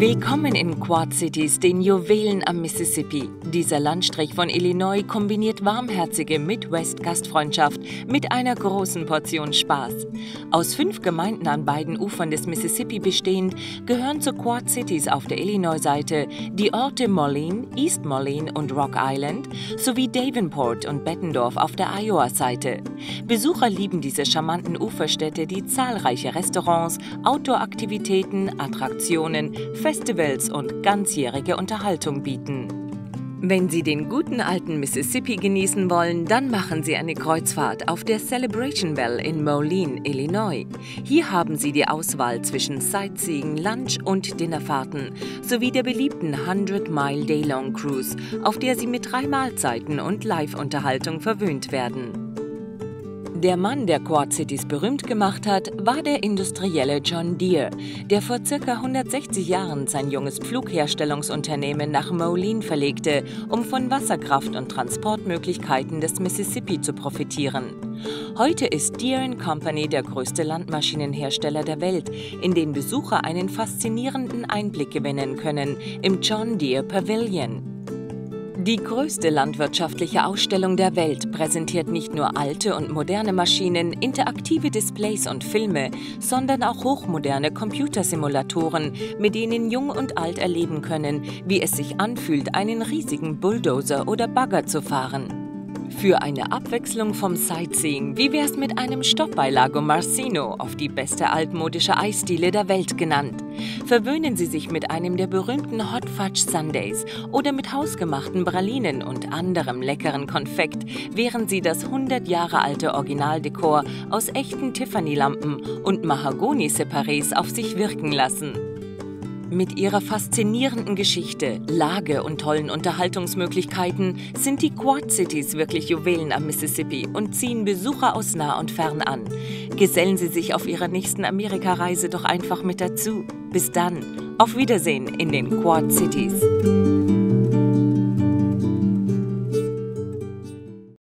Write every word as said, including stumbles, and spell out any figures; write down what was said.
Willkommen in Quad Cities, den Juwelen am Mississippi. Dieser Landstrich von Illinois kombiniert warmherzige Midwest-Gastfreundschaft mit einer großen Portion Spaß. Aus fünf Gemeinden an beiden Ufern des Mississippi bestehend, gehören zu Quad Cities auf der Illinois-Seite die Orte Moline, East Moline und Rock Island sowie Davenport und Bettendorf auf der Iowa-Seite. Besucher lieben diese charmanten Uferstädte, die zahlreiche Restaurants, Outdoor-Aktivitäten, Attraktionen, Festivals und ganzjährige Unterhaltung bieten. Wenn Sie den guten alten Mississippi genießen wollen, dann machen Sie eine Kreuzfahrt auf der Celebration Bell in Moline, Illinois. Hier haben Sie die Auswahl zwischen Sightseeing, Lunch- und Dinnerfahrten sowie der beliebten hundred Mile Day-Long Cruise, auf der Sie mit drei Mahlzeiten und Live-Unterhaltung verwöhnt werden. Der Mann, der Quad Cities berühmt gemacht hat, war der Industrielle John Deere, der vor ca. hundertsechzig Jahren sein junges Pflugherstellungsunternehmen nach Moline verlegte, um von Wasserkraft und Transportmöglichkeiten des Mississippi zu profitieren. Heute ist Deere and Company der größte Landmaschinenhersteller der Welt, in den Besucher einen faszinierenden Einblick gewinnen können im John Deere Pavilion. Die größte landwirtschaftliche Ausstellung der Welt präsentiert nicht nur alte und moderne Maschinen, interaktive Displays und Filme, sondern auch hochmoderne Computersimulatoren, mit denen Jung und Alt erleben können, wie es sich anfühlt, einen riesigen Bulldozer oder Bagger zu fahren. Für eine Abwechslung vom Sightseeing, wie wär's mit einem Stopp bei Lago Marcino, auf die beste altmodische Eisdiele der Welt genannt. Verwöhnen Sie sich mit einem der berühmten Hot Fudge Sundaes oder mit hausgemachten Pralinen und anderem leckeren Konfekt, während Sie das hundert Jahre alte Originaldekor aus echten Tiffany-Lampen und Mahagoni-Separés auf sich wirken lassen. Mit ihrer faszinierenden Geschichte, Lage und tollen Unterhaltungsmöglichkeiten sind die Quad Cities wirklich Juwelen am Mississippi und ziehen Besucher aus nah und fern an. Gesellen Sie sich auf Ihrer nächsten Amerikareise doch einfach mit dazu. Bis dann, auf Wiedersehen in den Quad Cities.